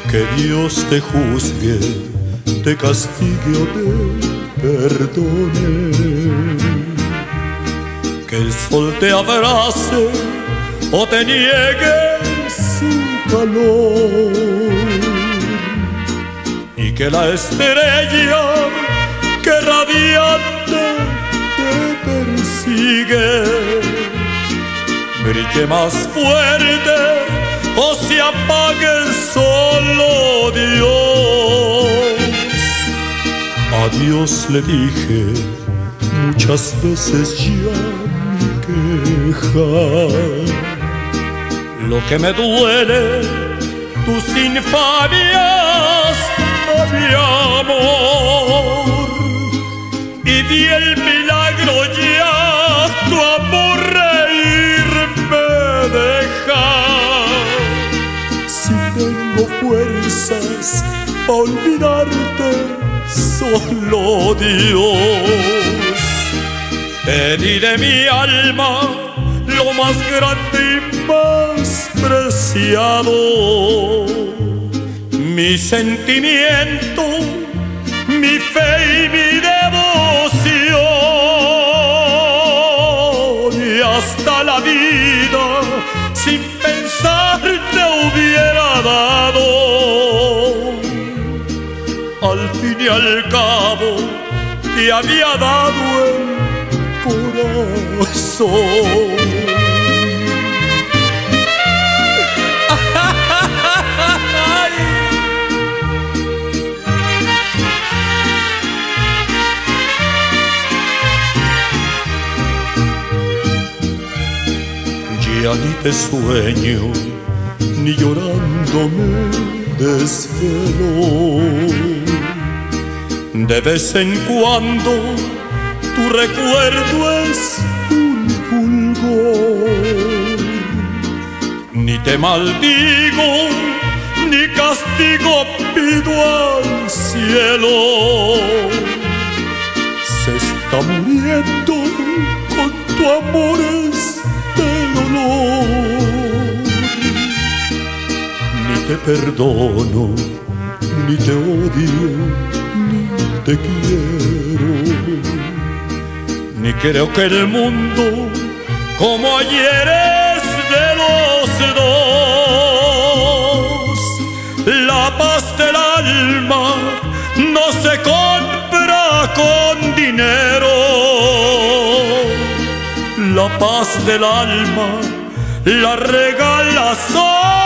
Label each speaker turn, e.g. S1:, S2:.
S1: Que Dios te juzgue, te castigue o te perdone. Que el sol te abrace o te niegue su calor. Y que la estrella que radiante te persigue brille más fuerte o se apague solo Dios. A Dios le dije muchas veces ya mi queja. Lo que me duele, tus infamias a mi amor. Y di el milagro ya, tu amor reír me deja. Si tengo fuerzas pa' olvidarte, solo Dios. Te di de mi alma lo más grande y más preciado, mi sentimiento, mi fe y mi devoción. Y hasta la vida sin pensar te hubiera dado. Al fin y al cabo te había dado el corazón. Ya ni te sueño, ni llorando me desvelo. De vez en cuando tu recuerdo es un fulgor. Ni te maldigo, ni castigo pido al cielo. Se está muriendo con tu amor este dolor. Ni te perdono, ni te odio, ni te quiero. Ni creo que el mundo como ayer es de los dos. La paz del alma no se compra con dinero. La paz del alma la regala solo